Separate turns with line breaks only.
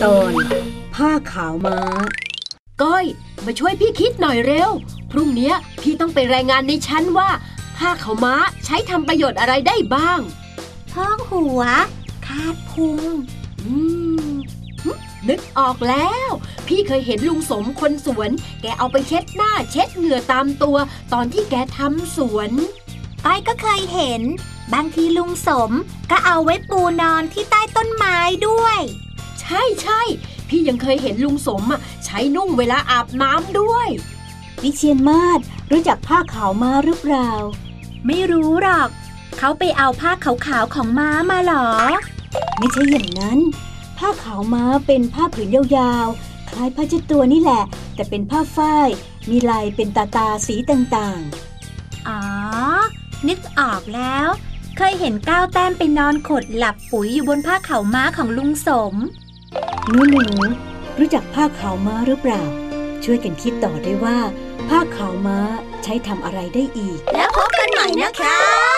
ตอนผ้าขาวม้าก้อยมาช่วยพี่คิดหน่อยเร็วพรุ่งนี้พี่ต้องไปรายงานในชั้นว่าผ้าขาวม้าใช้ทำประโยชน์อะไรได้บ้าง
พอกหัวคาดพุง
นึกออกแล้วพี่เคยเห็นลุงสมคนสวนแกเอาไปเช็ดหน้าเช็ดเหงื่อตามตัวตอนที่แกทำสวน
ก้อยก็เคยเห็นบางทีลุงสมก็เอาไว้ปูนอนที่ใต้ต้นไม้ด้วย
ใช่พี่ยังเคยเห็นลุงสมใช้นุ่งเวลาอาบน้ำด้วย
วิเชียรมาศรู้จักผ้าขาวม้าหรือเปล่า
ไม่รู้หรอกเขาไปเอาผ้าขาวๆของม้ามาหรอ
ไม่ใช่อย่างนั้นผ้าขาวม้าเป็นผ้าผืนยาวๆคล้ายผ้าเช็ดตัวนี่แหละแต่เป็นผ้าฝ้ายมีลายเป็นตาสีต่าง
ๆอ๋อนึกออกแล้วเคยเห็นก้าวแต้มไปนอนขดหลับปุ๋ยอยู่บนผ้าขาวม้าของลุงสม
หนูรู้จักผ้าขาวม้าหรือเปล่าช่วยกันคิดต่อด้วยว่าผ้าขาวม้าใช้ทำอะไรได้อีก
แล้วพบกันใหม่นะคะ